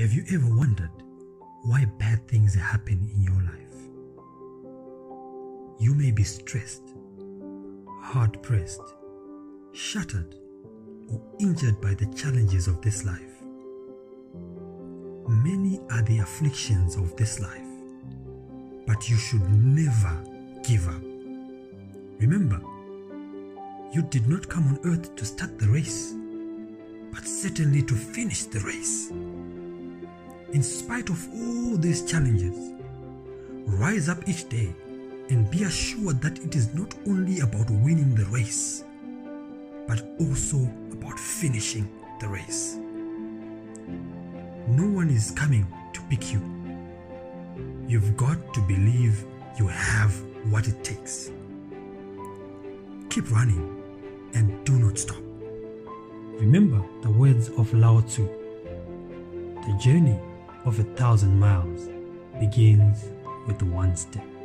Have you ever wondered why bad things happen in your life? You may be stressed, hard-pressed, shattered, or injured by the challenges of this life. Many are the afflictions of this life, but you should never give up. Remember, you did not come on earth to start the race, but certainly to finish the race. In spite of all these challenges, rise up each day and be assured that it is not only about winning the race, but also about finishing the race. No one is coming to pick you. You've got to believe you have what it takes. Keep running and do not stop. Remember the words of Lao Tzu: the journey of 1,000 miles begins with one step.